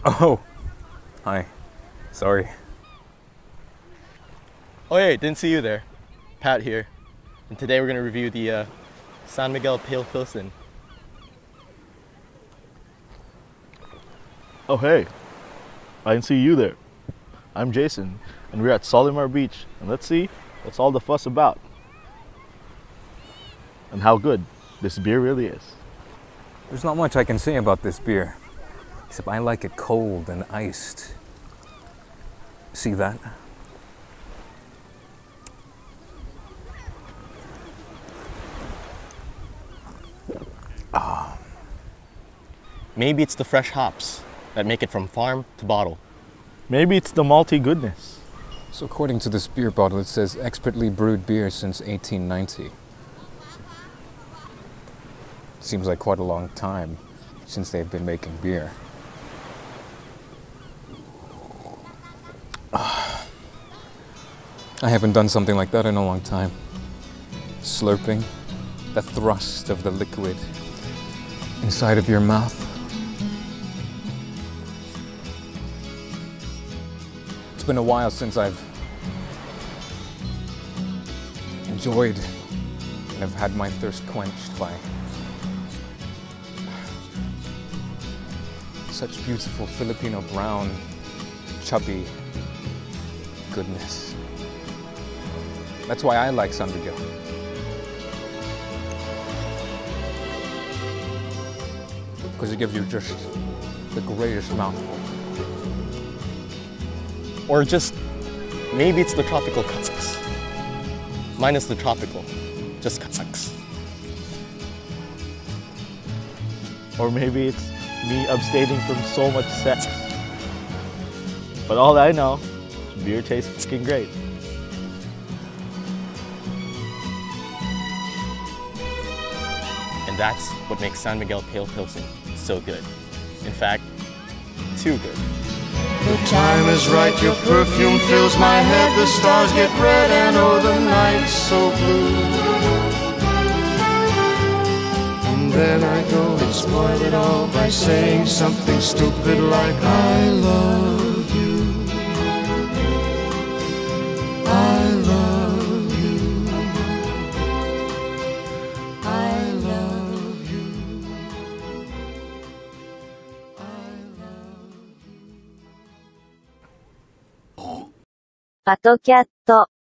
Oh, hi. Sorry. Oh hey, didn't see you there. Pat here. And today we're going to review the San Miguel Pale Pilsen. Oh hey, I didn't see you there. I'm Jason, and we're at Solimar Beach, and let's see what's all the fuss about. And how good this beer really is. There's not much I can say about this beer, except I like it cold and iced. See that? Maybe it's the fresh hops that make it from farm to bottle. Maybe it's the malty goodness. So according to this beer bottle, it says expertly brewed beer since 1890. Seems like quite a long time since they've been making beer. I haven't done something like that in a long time. Slurping the thrust of the liquid inside of your mouth. It's been a while since I've enjoyed and have had my thirst quenched by such beautiful Filipino brown, chubby goodness. That's why I like San Miguel. Because it gives you just the greatest mouthful. Or just, maybe it's the tropical cucks. Minus the tropical, just cucks. Or maybe it's me abstaining from so much sex. But all I know, beer tastes fucking great. And that's what makes San Miguel Pale Pilsen so good. In fact, too good. The time is right, your perfume fills my head. The stars get red and oh, the night's so blue. And then I go and spoil it all by saying something stupid like I love you. I love you. I love you. I love you. パトキャット